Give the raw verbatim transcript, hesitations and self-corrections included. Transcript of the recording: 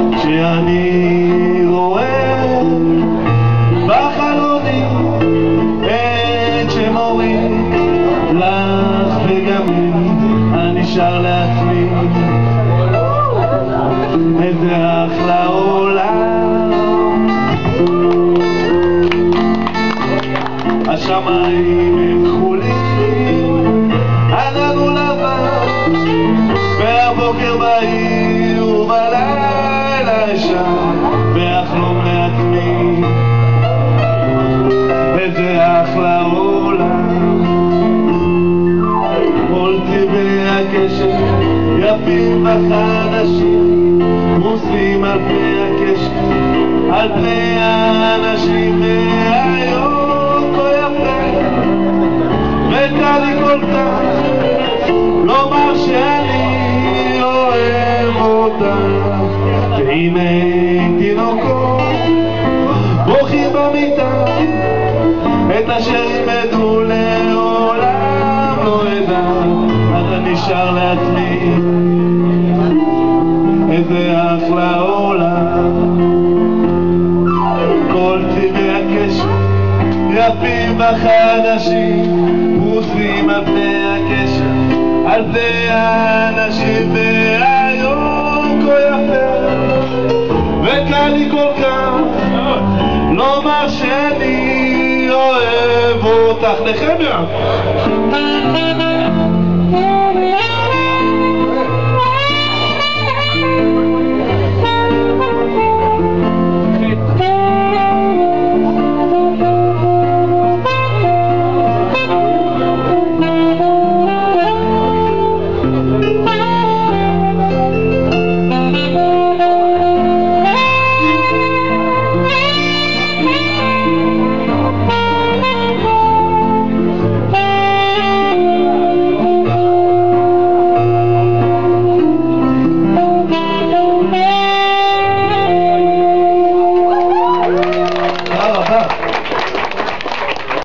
כשאני רואה בחלוני את שמורים לך וגם אני שר לעצמי איזה אחלה עולם. השמיים הם כחולים, ענן הוא לבן, והבוקר בהיר ובלילה אשן ואחלום לעצמי איזה אחלה עולם. כל צבעי הקשת יפים וחדשים פרוסים על פני הקשת, על פני האנשים, והיום כה יפה וקל לי כל כך לומר שאני אוהב אותה. והנה תינוקות בוכים במיטה, את אשר ילמדו לעולם לא אדע, אז אני שר לעצמי איזה אחלה עולם. כל צבעי הקשת יפים וחדשים פרוסים על פני הקשת, על פני האנשים, והיום כה יפה וקל לי כל כך לומר שאני אוהב אותך. נחמיה